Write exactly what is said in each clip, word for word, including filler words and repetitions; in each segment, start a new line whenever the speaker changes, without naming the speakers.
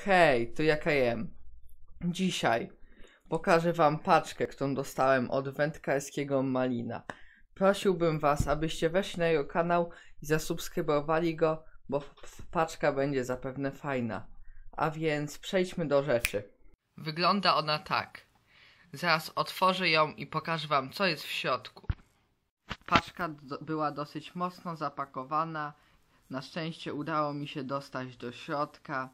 Hej, to ja K M. Dzisiaj pokażę wam paczkę, którą dostałem od wędkarskiego Malina. Prosiłbym was, abyście weszli na jego kanał i zasubskrybowali go, bo paczka będzie zapewne fajna. A więc przejdźmy do rzeczy. Wygląda ona tak. Zaraz otworzę ją i pokażę wam, co jest w środku. Paczka do, była dosyć mocno zapakowana. Na szczęście udało mi się dostać do środka.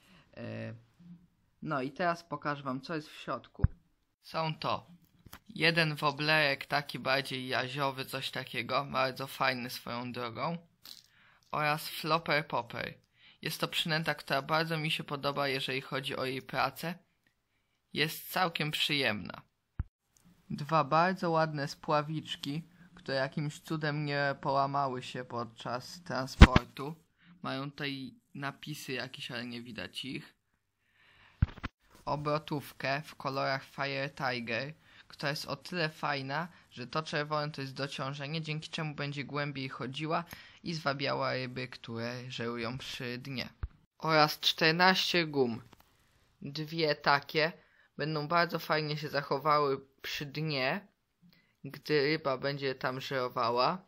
No i teraz pokażę wam, co jest w środku. Są to jeden woblerek, taki bardziej jaziowy, coś takiego, bardzo fajny swoją drogą, oraz flopper popper. Jest to przynęta, która bardzo mi się podoba, jeżeli chodzi o jej pracę. Jest całkiem przyjemna. Dwa bardzo ładne spławiczki, które jakimś cudem nie połamały się podczas transportu. Mają tutaj napisy jakieś, ale nie widać ich. Obrotówkę w kolorach Fire Tiger, która jest o tyle fajna, że to czerwone to jest dociążenie, dzięki czemu będzie głębiej chodziła i zwabiała ryby, które żerują przy dnie. Oraz czternaście gum. Dwie takie będą bardzo fajnie się zachowały przy dnie, gdy ryba będzie tam żerowała.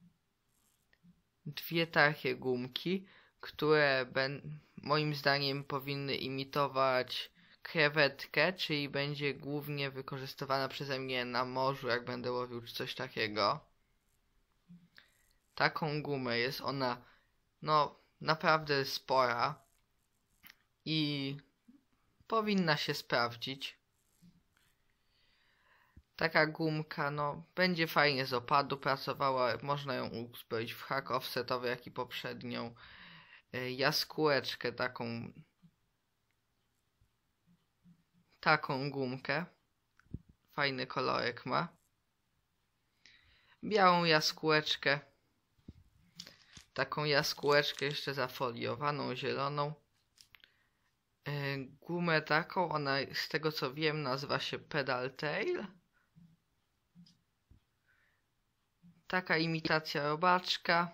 Dwie takie gumki, które ben, moim zdaniem powinny imitować krewetkę, czyli będzie głównie wykorzystywana przeze mnie na morzu, jak będę łowił czy coś takiego. Taką gumę, jest ona no naprawdę spora i powinna się sprawdzić. Taka gumka no będzie fajnie z opadu pracowała, można ją uzbroić w hak offsetowy, jak i poprzednią. Jaskółeczkę taką taką gumkę, fajny kolorek ma, białą jaskółeczkę, taką jaskółeczkę jeszcze zafoliowaną, zieloną, yy, gumę taką, ona z tego co wiem nazywa się Pedal Tail, taka imitacja robaczka,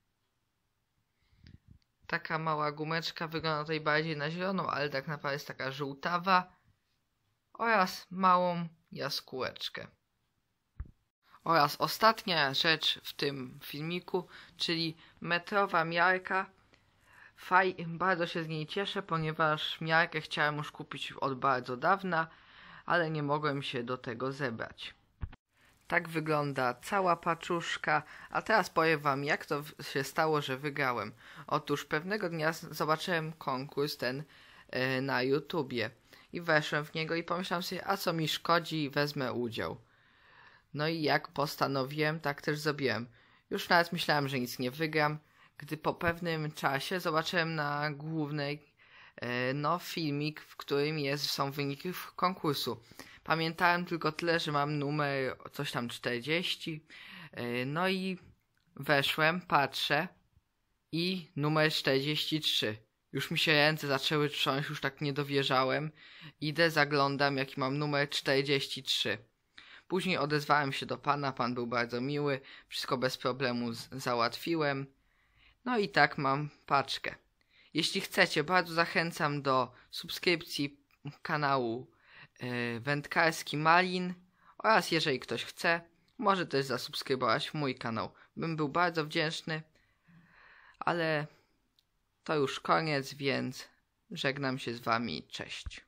taka mała gumeczka, wygląda tutaj bardziej na zieloną, ale tak naprawdę jest taka żółtawa, oraz małą jaskółeczkę. Oraz ostatnia rzecz w tym filmiku, czyli metrowa miarka. Faj, bardzo się z niej cieszę, ponieważ miarkę chciałem już kupić od bardzo dawna, ale nie mogłem się do tego zebrać. Tak wygląda cała paczuszka, a teraz powiem wam, jak to się stało, że wygrałem. Otóż pewnego dnia zobaczyłem konkurs ten yy, na YouTubie. I weszłem w niego i pomyślałem sobie, a co mi szkodzi, wezmę udział. No i jak postanowiłem, tak też zrobiłem. Już nawet myślałem, że nic nie wygram, gdy po pewnym czasie zobaczyłem na głównej e, no filmik, w którym jest, są wyniki konkursu. Pamiętałem tylko tyle, że mam numer coś tam czterdzieści. E, no i weszłem, patrzę i numer czterdzieści trzy. Już mi się ręce zaczęły trząść, już tak nie dowierzałem. Idę, zaglądam, jaki mam numer czterdzieści trzy. Później odezwałem się do pana, pan był bardzo miły, wszystko bez problemu załatwiłem. No i tak mam paczkę. Jeśli chcecie, bardzo zachęcam do subskrypcji kanału yy, Wędkarski Malin oraz jeżeli ktoś chce, może też zasubskrybować mój kanał. Bym był bardzo wdzięczny, ale to już koniec, więc żegnam się z wami, cześć.